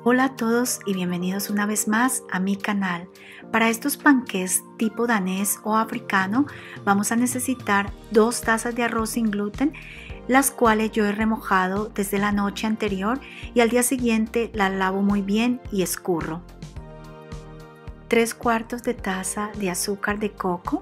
Hola a todos y bienvenidos una vez más a mi canal. Para estos panqués tipo danés o africano vamos a necesitar 2 tazas de arroz sin gluten, las cuales yo he remojado desde la noche anterior y al día siguiente las lavo muy bien y escurro. 3/4 de taza de azúcar de coco,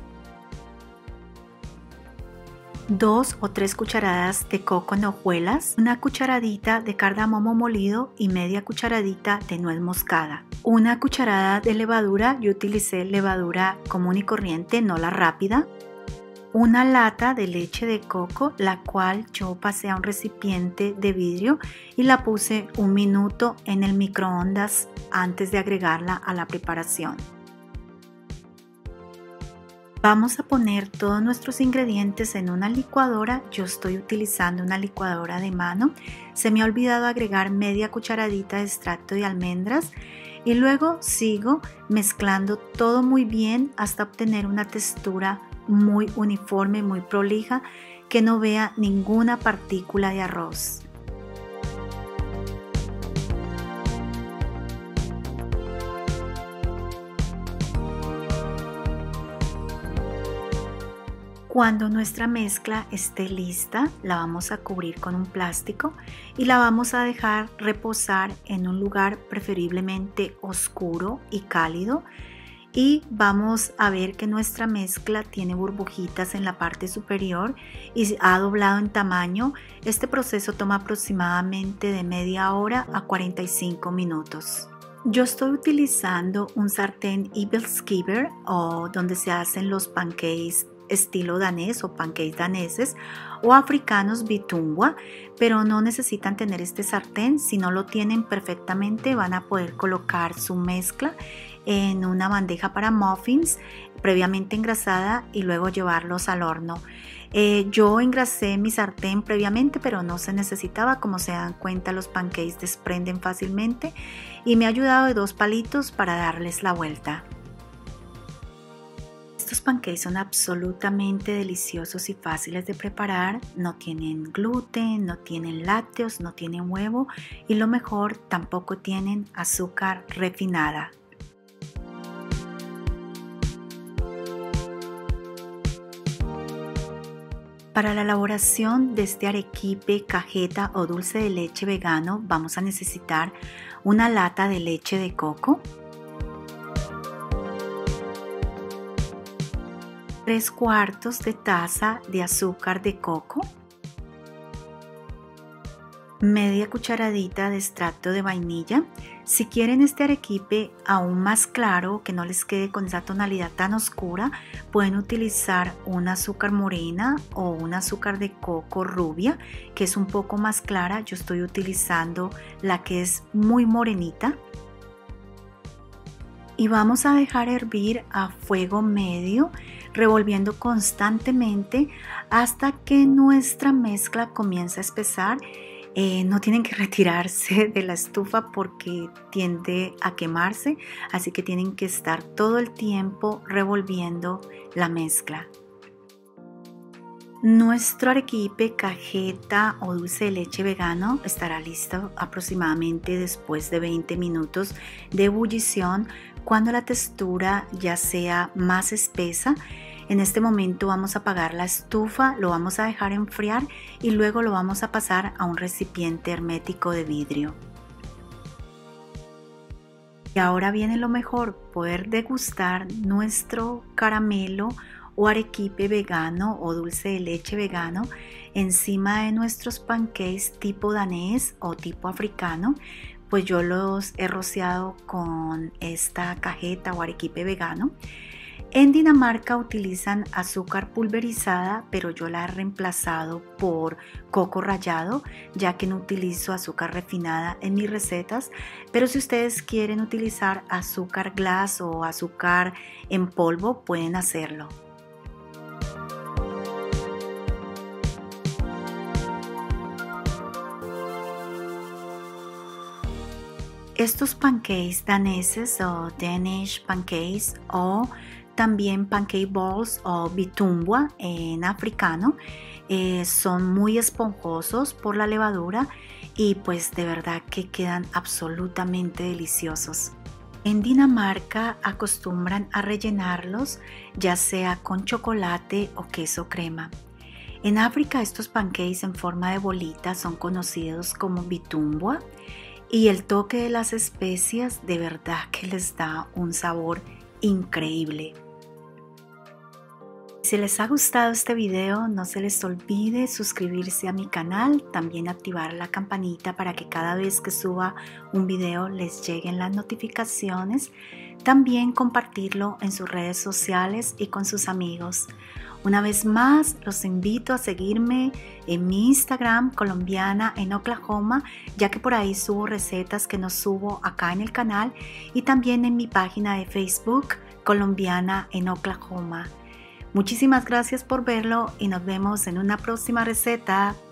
2 o 3 cucharadas de coco en hojuelas, una cucharadita de cardamomo molido y media cucharadita de nuez moscada, una cucharada de levadura, yo utilicé levadura común y corriente, no la rápida, una lata de leche de coco, la cual yo pasé a un recipiente de vidrio y la puse 1 minuto en el microondas antes de agregarla a la preparación. Vamos a poner todos nuestros ingredientes en una licuadora. Yo estoy utilizando una licuadora de mano. Se me ha olvidado agregar media cucharadita de extracto de almendras y luego sigo mezclando todo muy bien hasta obtener una textura muy uniforme, muy prolija, que no vea ninguna partícula de arroz. Cuando nuestra mezcla esté lista, la vamos a cubrir con un plástico y la vamos a dejar reposar en un lugar preferiblemente oscuro y cálido. Y vamos a ver que nuestra mezcla tiene burbujitas en la parte superior y ha doblado en tamaño. Este proceso toma aproximadamente de media hora a 45 minutos. Yo estoy utilizando un sartén Ibelskiver o donde se hacen los pancakes estilo danés o pancakes daneses o africanos bitungwa, pero no necesitan tener este sartén. Si no lo tienen perfectamente, van a poder colocar su mezcla en una bandeja para muffins previamente engrasada y luego llevarlos al horno. Yo engrasé mi sartén previamente, pero no se necesitaba. Como se dan cuenta, los pancakes desprenden fácilmente y me ha ayudado de 2 palitos para darles la vuelta. Estos pancakes son absolutamente deliciosos y fáciles de preparar. No tienen gluten, no tienen lácteos, no tienen huevo y lo mejor, tampoco tienen azúcar refinada. Para la elaboración de este arequipe, cajeta o dulce de leche vegano vamos a necesitar una lata de leche de coco, 3/4 de taza de azúcar de coco, media cucharadita de extracto de vainilla. Si quieren este arequipe aún más claro, que no les quede con esa tonalidad tan oscura, pueden utilizar un azúcar morena o un azúcar de coco rubia, que es un poco más clara. Yo estoy utilizando la que es muy morenita. Y vamos a dejar hervir a fuego medio, revolviendo constantemente hasta que nuestra mezcla comience a espesar. No tienen que retirarse de la estufa porque tiende a quemarse, así que tienen que estar todo el tiempo revolviendo la mezcla. Nuestro arequipe, cajeta o dulce de leche vegano estará listo aproximadamente después de 20 minutos de ebullición, cuando la textura ya sea más espesa. En este momento vamos a apagar la estufa, lo vamos a dejar enfriar y luego lo vamos a pasar a un recipiente hermético de vidrio. Y ahora viene lo mejor, poder degustar nuestro caramelo o arequipe vegano o dulce de leche vegano encima de nuestros pancakes tipo danés o tipo africano. Pues yo los he rociado con esta cajeta o arequipe vegano. En Dinamarca utilizan azúcar pulverizada, pero yo la he reemplazado por coco rallado, ya que no utilizo azúcar refinada en mis recetas. Pero si ustedes quieren utilizar azúcar glass o azúcar en polvo, pueden hacerlo. Estos pancakes daneses o Danish pancakes o también pancake balls o vitumbua en africano. Son muy esponjosos por la levadura y pues de verdad que quedan absolutamente deliciosos. En Dinamarca acostumbran a rellenarlos ya sea con chocolate o queso crema. En África estos pancakes en forma de bolita son conocidos como vitumbua y el toque de las especias de verdad que les da un sabor increíble. Si les ha gustado este video, no se les olvide suscribirse a mi canal, también activar la campanita para que cada vez que suba un video les lleguen las notificaciones, también compartirlo en sus redes sociales y con sus amigos. Una vez más, los invito a seguirme en mi Instagram, Colombiana en Oklahoma, ya que por ahí subo recetas que no subo acá en el canal, y también en mi página de Facebook, Colombiana en Oklahoma. Muchísimas gracias por verlo y nos vemos en una próxima receta.